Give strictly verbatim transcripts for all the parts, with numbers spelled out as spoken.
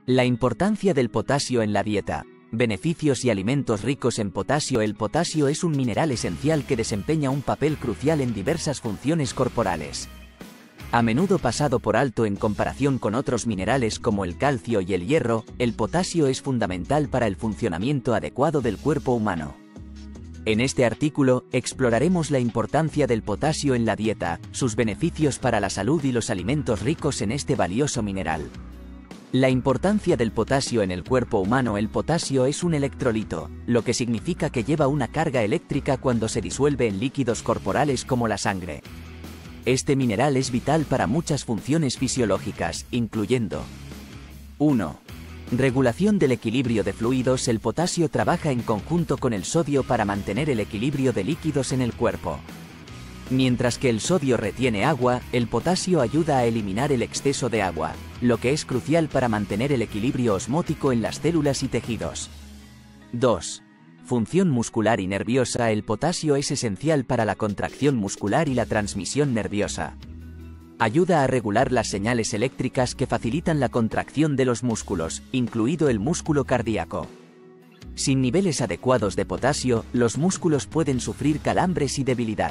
La importancia del potasio en la dieta. Beneficios y alimentos ricos en potasio. El potasio es un mineral esencial que desempeña un papel crucial en diversas funciones corporales. A menudo pasado por alto en comparación con otros minerales como el calcio y el hierro, el potasio es fundamental para el funcionamiento adecuado del cuerpo humano. En este artículo, exploraremos la importancia del potasio en la dieta, sus beneficios para la salud y los alimentos ricos en este valioso mineral. La importancia del potasio en el cuerpo humano. El potasio es un electrolito, lo que significa que lleva una carga eléctrica cuando se disuelve en líquidos corporales como la sangre. Este mineral es vital para muchas funciones fisiológicas, incluyendo uno. Regulación del equilibrio de fluidos. El potasio trabaja en conjunto con el sodio para mantener el equilibrio de líquidos en el cuerpo. Mientras que el sodio retiene agua, el potasio ayuda a eliminar el exceso de agua, lo que es crucial para mantener el equilibrio osmótico en las células y tejidos. dos. Función muscular y nerviosa. El potasio es esencial para la contracción muscular y la transmisión nerviosa. Ayuda a regular las señales eléctricas que facilitan la contracción de los músculos, incluido el músculo cardíaco. Sin niveles adecuados de potasio, los músculos pueden sufrir calambres y debilidad.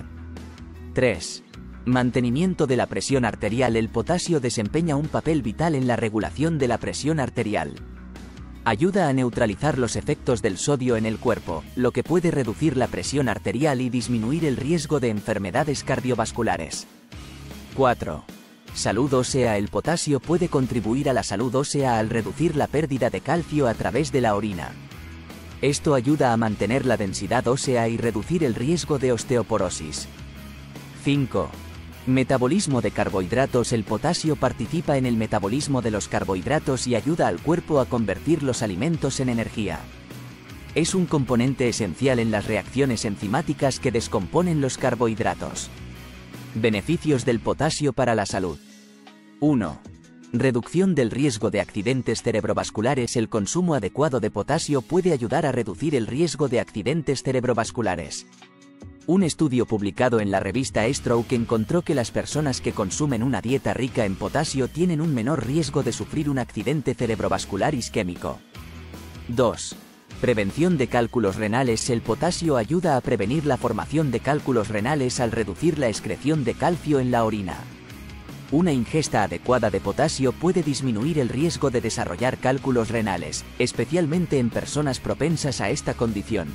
tres. Mantenimiento de la presión arterial. El potasio desempeña un papel vital en la regulación de la presión arterial. Ayuda a neutralizar los efectos del sodio en el cuerpo, lo que puede reducir la presión arterial y disminuir el riesgo de enfermedades cardiovasculares. cuatro. Salud ósea. El potasio puede contribuir a la salud ósea al reducir la pérdida de calcio a través de la orina. Esto ayuda a mantener la densidad ósea y reducir el riesgo de osteoporosis. cinco. Metabolismo de carbohidratos. El potasio participa en el metabolismo de los carbohidratos y ayuda al cuerpo a convertir los alimentos en energía. Es un componente esencial en las reacciones enzimáticas que descomponen los carbohidratos. Beneficios del potasio para la salud. uno. Reducción del riesgo de accidentes cerebrovasculares. El consumo adecuado de potasio puede ayudar a reducir el riesgo de accidentes cerebrovasculares. Un estudio publicado en la revista Stroke encontró que las personas que consumen una dieta rica en potasio tienen un menor riesgo de sufrir un accidente cerebrovascular isquémico. dos. Prevención de cálculos renales. El potasio ayuda a prevenir la formación de cálculos renales al reducir la excreción de calcio en la orina. Una ingesta adecuada de potasio puede disminuir el riesgo de desarrollar cálculos renales, especialmente en personas propensas a esta condición.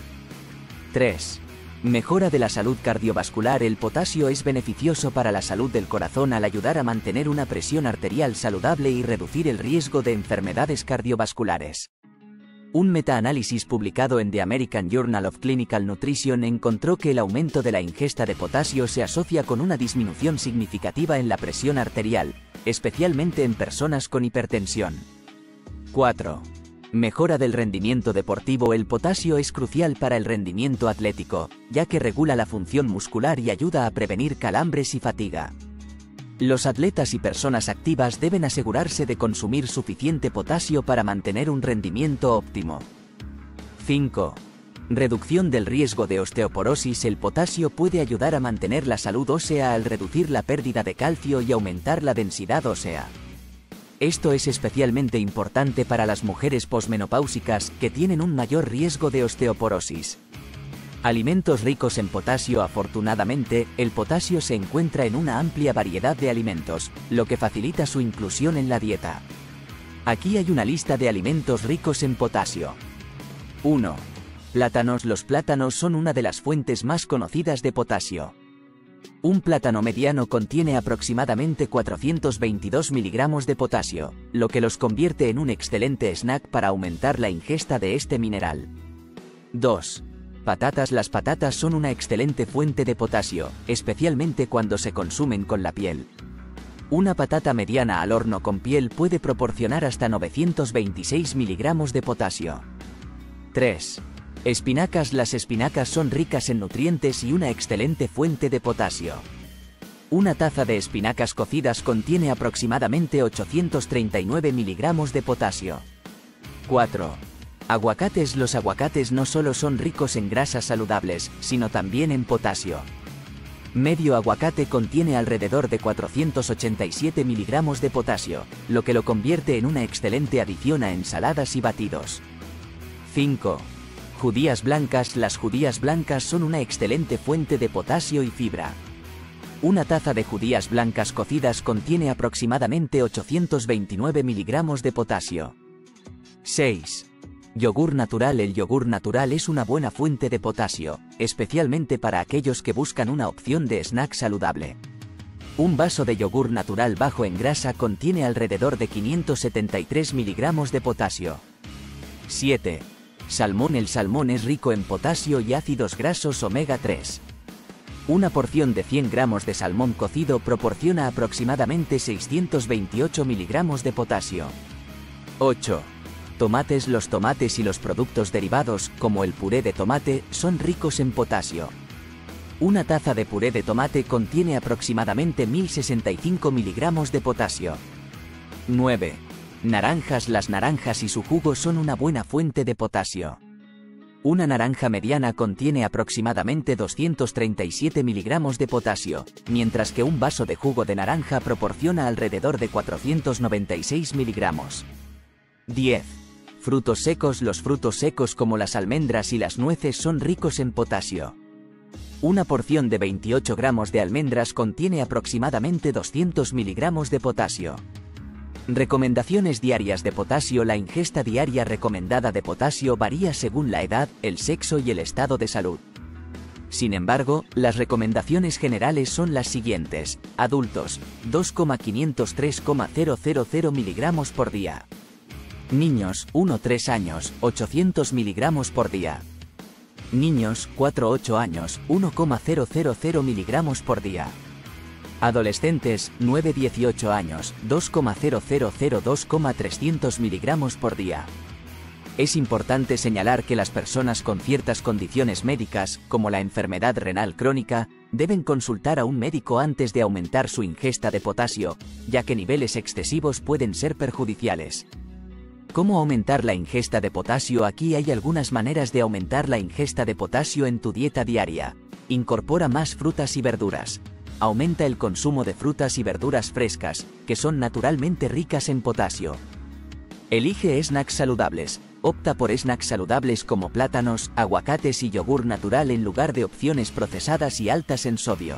tres. Mejora de la salud cardiovascular. El potasio es beneficioso para la salud del corazón al ayudar a mantener una presión arterial saludable y reducir el riesgo de enfermedades cardiovasculares. Un metaanálisis publicado en The American Journal of Clinical Nutrition encontró que el aumento de la ingesta de potasio se asocia con una disminución significativa en la presión arterial, especialmente en personas con hipertensión. cuatro. Mejora del rendimiento deportivo. El potasio es crucial para el rendimiento atlético, ya que regula la función muscular y ayuda a prevenir calambres y fatiga. Los atletas y personas activas deben asegurarse de consumir suficiente potasio para mantener un rendimiento óptimo. cinco. Reducción del riesgo de osteoporosis. El potasio puede ayudar a mantener la salud ósea al reducir la pérdida de calcio y aumentar la densidad ósea. Esto es especialmente importante para las mujeres posmenopáusicas, que tienen un mayor riesgo de osteoporosis. Alimentos ricos en potasio. Afortunadamente, el potasio se encuentra en una amplia variedad de alimentos, lo que facilita su inclusión en la dieta. Aquí hay una lista de alimentos ricos en potasio. uno. Plátanos. Los plátanos son una de las fuentes más conocidas de potasio. Un plátano mediano contiene aproximadamente cuatrocientos veintidós miligramos de potasio, lo que los convierte en un excelente snack para aumentar la ingesta de este mineral. dos. Patatas. Las patatas son una excelente fuente de potasio, especialmente cuando se consumen con la piel. Una patata mediana al horno con piel puede proporcionar hasta novecientos veintiséis miligramos de potasio. tres. Espinacas. Las espinacas son ricas en nutrientes y una excelente fuente de potasio. Una taza de espinacas cocidas contiene aproximadamente ochocientos treinta y nueve miligramos de potasio. cuatro. Aguacates. Los aguacates no solo son ricos en grasas saludables, sino también en potasio. Medio aguacate contiene alrededor de cuatrocientos ochenta y siete miligramos de potasio, lo que lo convierte en una excelente adición a ensaladas y batidos. cinco. Judías blancas. Las judías blancas son una excelente fuente de potasio y fibra. Una taza de judías blancas cocidas contiene aproximadamente ochocientos veintinueve miligramos de potasio. seis. Yogur natural. El yogur natural es una buena fuente de potasio, especialmente para aquellos que buscan una opción de snack saludable. Un vaso de yogur natural bajo en grasa contiene alrededor de quinientos setenta y tres miligramos de potasio. siete. Salmón. El salmón es rico en potasio y ácidos grasos omega tres. Una porción de cien gramos de salmón cocido proporciona aproximadamente seiscientos veintiocho miligramos de potasio. ocho. Tomates. Los tomates y los productos derivados, como el puré de tomate, son ricos en potasio. Una taza de puré de tomate contiene aproximadamente mil sesenta y cinco miligramos de potasio. nueve. Naranjas. Las naranjas y su jugo son una buena fuente de potasio. Una naranja mediana contiene aproximadamente doscientos treinta y siete miligramos de potasio, mientras que un vaso de jugo de naranja proporciona alrededor de cuatrocientos noventa y seis miligramos. diez. Frutos secos. Los frutos secos como las almendras y las nueces son ricos en potasio. Una porción de veintiocho gramos de almendras contiene aproximadamente doscientos miligramos de potasio. Recomendaciones diarias de potasio. La ingesta diaria recomendada de potasio varía según la edad, el sexo y el estado de salud. Sin embargo, las recomendaciones generales son las siguientes. Adultos, dos coma quinientos tres coma cero cero cero miligramos por día. Niños, uno a tres años, ochocientos miligramos por día. Niños, cuatro a ocho años, uno coma cero cero cero miligramos por día. Adolescentes, nueve a dieciocho años, dos coma cero cero cero dos coma trescientos miligramos por día. Es importante señalar que las personas con ciertas condiciones médicas, como la enfermedad renal crónica, deben consultar a un médico antes de aumentar su ingesta de potasio, ya que niveles excesivos pueden ser perjudiciales. ¿Cómo aumentar la ingesta de potasio? Aquí hay algunas maneras de aumentar la ingesta de potasio en tu dieta diaria. Incorpora más frutas y verduras. Aumenta el consumo de frutas y verduras frescas, que son naturalmente ricas en potasio. Elige snacks saludables. Opta por snacks saludables como plátanos, aguacates y yogur natural en lugar de opciones procesadas y altas en sodio.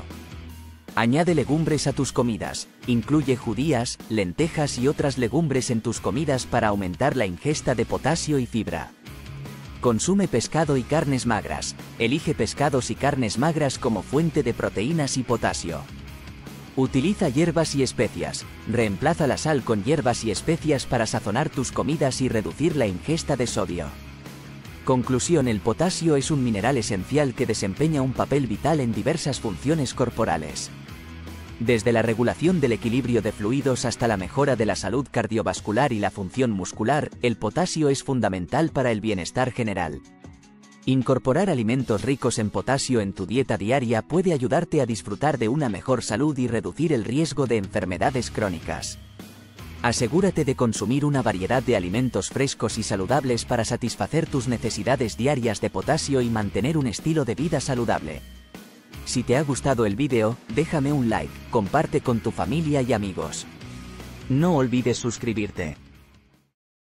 Añade legumbres a tus comidas. Incluye judías, lentejas y otras legumbres en tus comidas para aumentar la ingesta de potasio y fibra. Consume pescado y carnes magras. Elige pescados y carnes magras como fuente de proteínas y potasio. Utiliza hierbas y especias. Reemplaza la sal con hierbas y especias para sazonar tus comidas y reducir la ingesta de sodio. Conclusión: el potasio es un mineral esencial que desempeña un papel vital en diversas funciones corporales. Desde la regulación del equilibrio de fluidos hasta la mejora de la salud cardiovascular y la función muscular, el potasio es fundamental para el bienestar general. Incorporar alimentos ricos en potasio en tu dieta diaria puede ayudarte a disfrutar de una mejor salud y reducir el riesgo de enfermedades crónicas. Asegúrate de consumir una variedad de alimentos frescos y saludables para satisfacer tus necesidades diarias de potasio y mantener un estilo de vida saludable. Si te ha gustado el vídeo, déjame un like, comparte con tu familia y amigos. No olvides suscribirte.